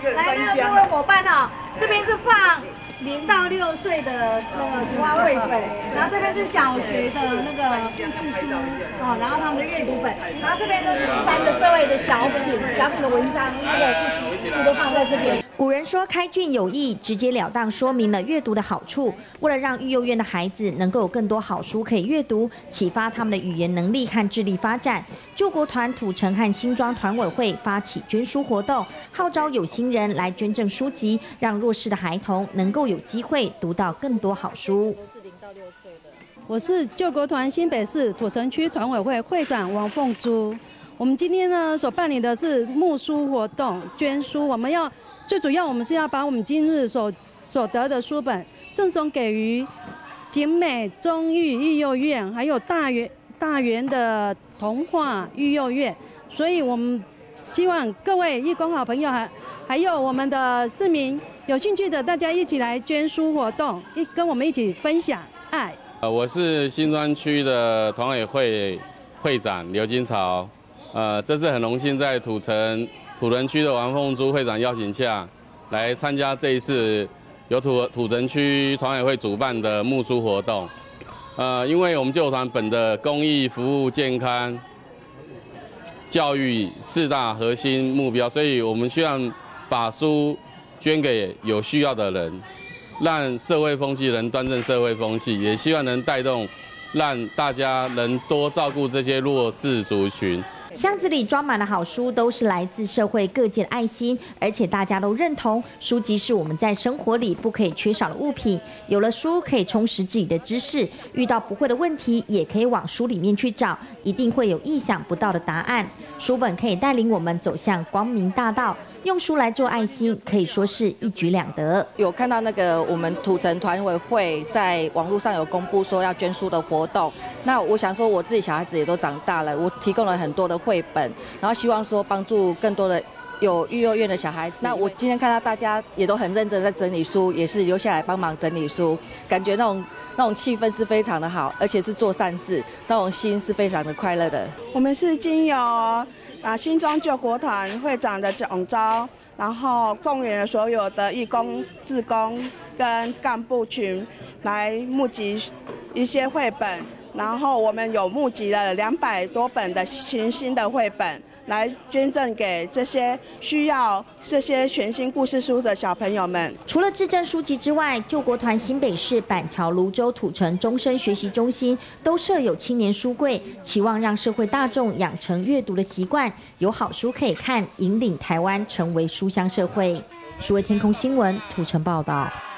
来，那个各位伙伴哈，这边是放0到6岁的那个图画绘本，然后这边是小学的那个故事书哦，然后他们的阅读本，然后这边都是一般的社会的小品的文章，那个故事书都放在这边。 古人说开卷有益，直截了当说明了阅读的好处。为了让育幼院的孩子能够有更多好书可以阅读，启发他们的语言能力和智力发展，救国团土城和新庄团委会发起捐书活动，号召有心人来捐赠书籍，让弱势的孩童能够有机会读到更多好书。 我是救国团新北市土城区团委会会长王凤珠。我们今天呢所办理的是募书活动，捐书。最主要我们是要把我们今日所得的书本赠送给予景美中育育幼院，还有大园的童话育幼院。所以我们希望各位义工好朋友还有我们的市民有兴趣的，大家一起来捐书活动，跟我们一起分享爱。 我是新庄区的团委会会长刘金朝。这次很荣幸在土城区的王凤珠会长邀请下，来参加这一次由土城区团委会主办的募书活动。因为我们救国团本的公益、服务、健康、教育4大核心目标，所以我们希望把书捐给有需要的人，让社会风气能端正社会风气，也希望能带动，让大家能多照顾这些弱势族群。 箱子里装满了好书，都是来自社会各界的爱心，而且大家都认同，书籍是我们在生活里不可以缺少的物品。有了书，可以充实自己的知识，遇到不会的问题，也可以往书里面去找，一定会有意想不到的答案。书本可以带领我们走向光明大道，用书来做爱心，可以说是一举两得。 有看到那个我们土城团委会在网络上有公布说要捐书的活动，那我想说我自己小孩子也都长大了，我提供了很多的绘本，然后希望说帮助更多的有育幼院的小孩子。那我今天看到大家也都很认真在整理书，也是留下来帮忙整理书，感觉那种气氛是非常的好，而且是做善事，那种心是非常的快乐的。 我们是经由新庄救国团会长的总召，然后动员了所有的义工、志工跟干部群来募集一些绘本，然后我们有募集了200多本的全新的绘本，来捐赠给这些需要这些全新故事书的小朋友们。 除了致赠书籍之外，救国团新北市板桥、泸州、土城终身学习中心都设有青年书柜，期望让社会大众养成阅读的习惯，有好书可以看，引领台湾成为书香社会。数位天空新闻土城报道。